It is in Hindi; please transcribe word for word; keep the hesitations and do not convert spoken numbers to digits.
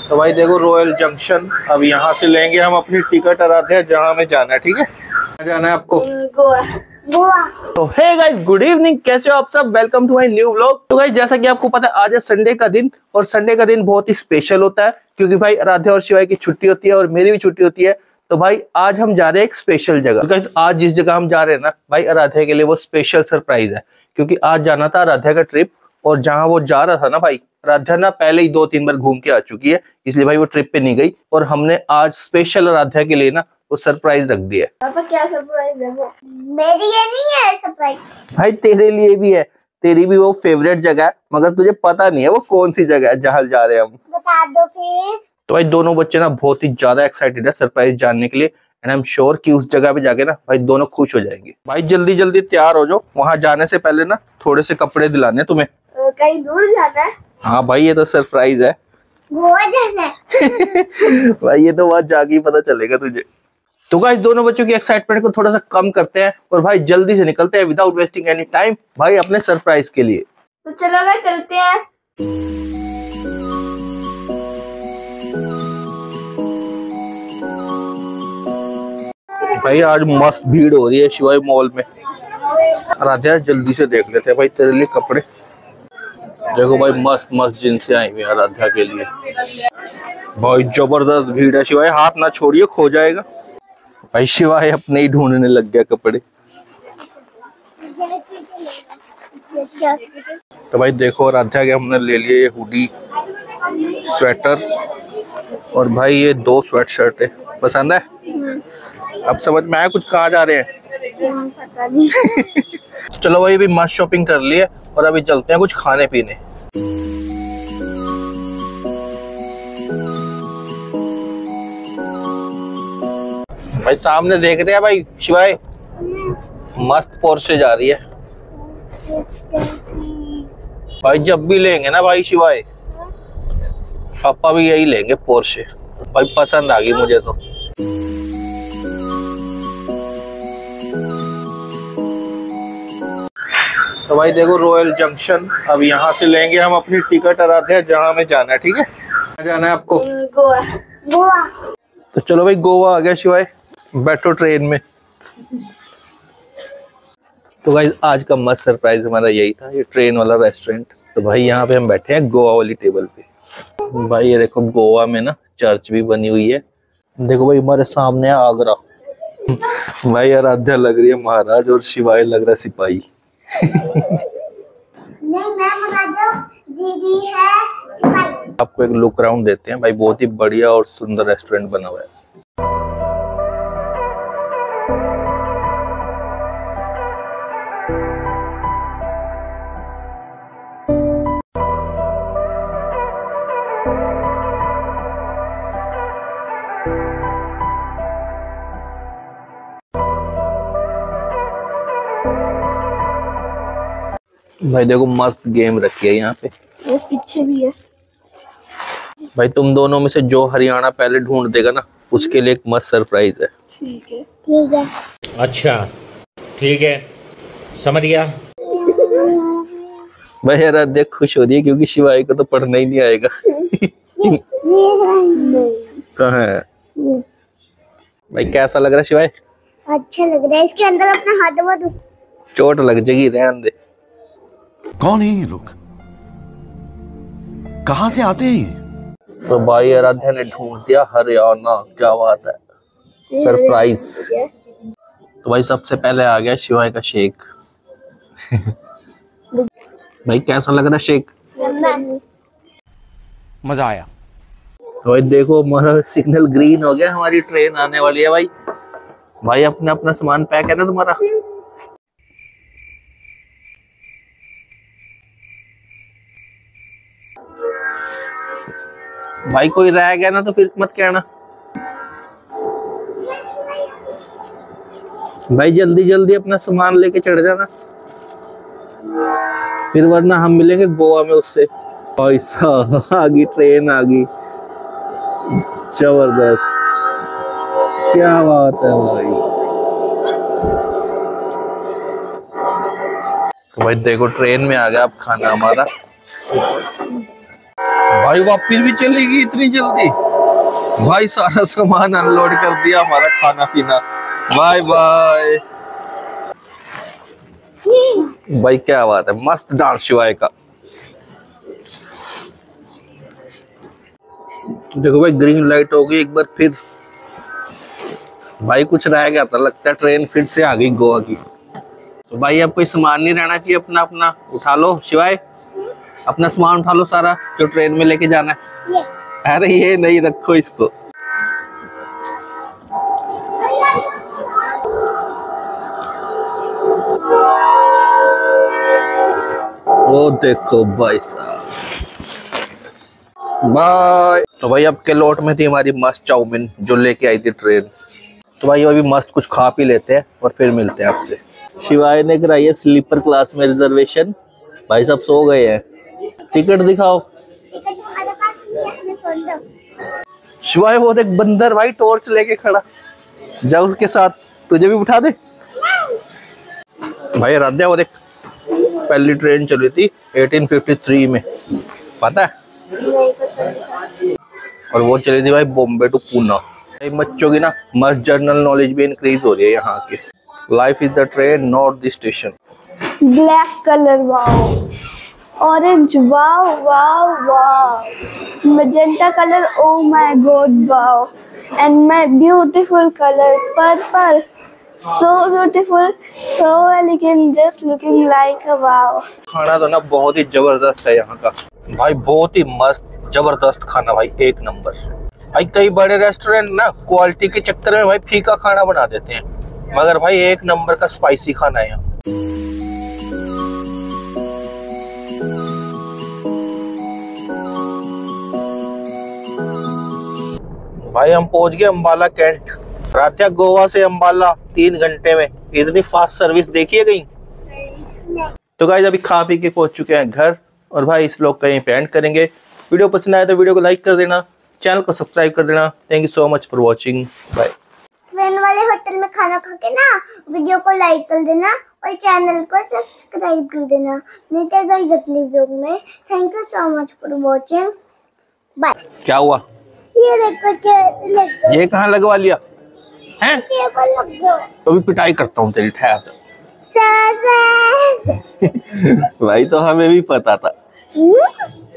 तो भाई देखो रॉयल जंक्शन, अब यहाँ से लेंगे हम अपनी टिकट आराध्या जहाँ हमें जाना है। ठीक है, कहाँ जाना है आपको? गोवा। गोवा। तो हे गाइस, गुड इवनिंग, कैसे हो आप सब? Welcome to my new vlog. तो गाइस जैसा कि आपको पता है आज है संडे का दिन, और संडे का दिन बहुत ही स्पेशल होता है क्योंकि भाई आराध्या और शिवाय की छुट्टी होती है और मेरी भी छुट्टी होती है। तो भाई आज हम जा रहे हैं एक स्पेशल जगह। तो गाइस आज जिस जगह हम जा रहे हैं ना भाई, आराध्या के लिए वो स्पेशल सरप्राइज है क्योंकि आज जाना था आराध्या का ट्रिप, और जहाँ वो जा रहा था ना भाई, आराध्या ना पहले ही दो तीन बार घूम के आ चुकी है, इसलिए भाई वो ट्रिप पे नहीं गई, और हमने आज स्पेशल आराध्या के लिए ना वो सरप्राइज रख दिया है। पापा क्या सरप्राइज है वो? मेरे लिए नहीं है सरप्राइज भाई, तेरे लिए भी है, तेरी भी वो फेवरेट जगह है, मगर तुझे पता नहीं है वो कौन सी जगह है जहाँ जा रहे हैं हम। बता दो फिर। तो भाई दोनों बच्चे ना बहुत ही ज्यादा एक्साइटेड है सरप्राइज जानने के लिए, एंड आई एम श्योर कि उस जगह पे जाके ना भाई दोनों खुश हो जाएंगे। भाई जल्दी जल्दी तैयार हो जाओ, वहां जाने से पहले ना थोड़े से कपड़े दिलाने तुम्हें। कहीं दूर जाना है? हाँ भाई, ये तो सरप्राइज है। गोवा जाना है। भाई ये तो वहां जाके ही पता चलेगा तुझे। तो गाइस दोनों बच्चों की एक्साइटमेंट को थोड़ा सा कम करते हैं और भाई जल्दी से निकलते हैं विदाउट वेस्टिंग एनी टाइम भाई अपने सरप्राइज के लिए। तो चलो गाइस चलते हैं। भाई आज मस्त भीड़ हो रही है शिवाय मॉल में। आराध्या जल्दी से देख लेते हैं भाई तेरे लिए कपड़े। देखो भाई मस्त मस्त जींसें आई हुई आराध्या के लिए। भाई जबरदस्त भीड़ है शिवाय, हाथ ना छोड़िए खो जाएगा। भाई शिवाय अपने ही ढूंढने लग गया कपड़े। तो भाई देखो आराध्या के हमने ले लिए ये हुडी, स्वेटर, और भाई ये दो स्वेट शर्ट है। पसंद है? अब समझ में आया कुछ कहाँ जा रहे हैं? पता नहीं। चलो भाई अभी मस्त शॉपिंग कर लिए और अभी चलते हैं कुछ खाने पीने। भाई सामने देख रहे हैं भाई शिवाय, मस्त पोर्शे जा रही है। भाई जब भी लेंगे ना भाई शिवाय, पापा भी यही लेंगे पोर्शे। भाई पसंद आ गई मुझे तो। तो भाई देखो रॉयल जंक्शन, अब यहाँ से लेंगे हम अपनी टिकट आराध्या जहाँ हमें जाना है। ठीक है, कहाँ जाना है आपको? गोवा। गोवा। तो चलो भाई गोवा आ गया शिवाय, बैठो ट्रेन में। तो भाई आज का मस्त सरप्राइज हमारा यही था, ये ट्रेन वाला रेस्टोरेंट। तो भाई यहाँ पे हम बैठे हैं गोवा वाली टेबल पे। भाई ये देखो गोवा में ना चर्च भी बनी हुई है। देखो भाई हमारे सामने है आगरा। भाई आराध्या लग रही है महाराज और शिवाय लग रहा है सिपाही। नहीं मैं महाराजा, दीदी है सिपाही। आपको एक लुक राउंड देते हैं भाई, बहुत ही बढ़िया और सुंदर रेस्टोरेंट बना हुआ है। भाई देखो मस्त गेम रखी है यहाँ पे। वो पीछे भी है। भाई तुम दोनों में से जो हरियाणा पहले ढूंढ देगा ना उसके लिए एक मस्त सरप्राइज है। ठीक है ठीक है। अच्छा ठीक है, समझ गया। भाई यार देख खुश हो रही है क्योंकि शिवाय को तो पढ़ना ही नहीं आएगा। कहाँ है भाई? कैसा लग रहा है शिवाय? अच्छा लग रहा है। इसके अंदर अपना हाथ दबा दो। चोट लग जाएगी, रहने दे। कौन है ये लोग? कहां से आते हैं? तो भाई आराध्या ने ढूंढ दिया हरियाणा, क्या बात है, सरप्राइज। तो भाई सबसे पहले आ गया शिवाय का शेक। भाई कैसा लग रहा है शेक? मजा आया। तो भाई देखो हमारा सिग्नल ग्रीन हो गया, हमारी ट्रेन आने वाली है। भाई भाई अपना अपना सामान पैक है ना तुम्हारा? भाई कोई रह गया ना तो फिर मत कहना। भाई जल्दी जल्दी अपना सामान लेके चढ़ जाना, फिर वरना हम मिलेंगे गोवा में उससे। ऐसा आ गई ट्रेन, आ गई, जबरदस्त, क्या बात है भाई। तो भाई देखो ट्रेन में आ गया अब खाना हमारा। भाई वापिस भी चलेगी इतनी जल्दी? भाई सारा सामान अनलोड कर दिया, हमारा खाना पीना। Bye bye. भाई क्या बात है, मस्त डांस शिवाय का। देखो भाई ग्रीन लाइट हो गई एक बार फिर। भाई कुछ रह गया था, लगता है ट्रेन फिर से आ गई गोवा की। तो भाई अब कोई सामान नहीं रहना चाहिए, अपना अपना उठा लो। शिवाय अपना सामान उठा लो सारा जो ट्रेन में लेके जाना है। ये। अरे ये नहीं, रखो इसको। वो देखो भाई साहब, बाय। तो भाई अब के लोट में थी हमारी मस्त चाउमीन जो लेके आई थी ट्रेन। तो भाई अभी मस्त कुछ खा पी लेते हैं और फिर मिलते हैं आपसे। शिवाय ने कराई है स्लीपर क्लास में रिजर्वेशन। भाई सब सो गए हैं। टिकट दिखाओ। शिवाय वो देख बंदर भाई टॉर्च लेके खड़ा, जा उसके साथ, तुझे भी उठा दे। भाई राध्या वो देख, पहली ट्रेन चली थी अठारह सौ तिरेपन में, पता है? और वो चली थी भाई बॉम्बे टू पूना। बच्चों की ना मस्त जनरल नॉलेज भी इंक्रीज हो रही है यहाँ के। Life is the train not the station. Black colour wow, orange wow wow wow, magenta colour oh my god wow, and my beautiful colour purple, so beautiful, so elegant, just looking like a wow। खाना तो ना बहुत ही जबरदस्त है यहाँ का भाई, बहुत ही मस्त जबरदस्त खाना भाई, एक नंबर। भाई कई बड़े रेस्टोरेंट ना क्वालिटी के चक्कर में भाई फीका खाना बना देते हैं, मगर भाई एक नंबर का स्पाइसी खाना है यहाँ। भाई हम पहुंच गए अंबाला कैंट। रात्या गोवा से अंबाला तीन घंटे में, इतनी फास्ट सर्विस देखी है कहीं? तो गाइस अभी खा पी के पहुंच चुके हैं घर, और भाई इस व्लॉग का यहीं पे एंड करेंगे। वीडियो पसंद आए तो वीडियो को लाइक कर देना, चैनल को सब्सक्राइब कर देना। Thank you so much for watching, bye. Train वाले होटल में खाना खा के ना वीडियो को लाइक कर देना और चैनल को सब्सक्राइब कर देना। मिलते हैं गाइस अगले वीडियो में। Thank you so much for watching, bye. क्या हुआ? ये देखो, ये कहाँ लगवा लिया हैं? ये को लग गया। तो अभी पिटाई करता हूँ तेरी, ठहर जा। भाई तो हमें भी पता था।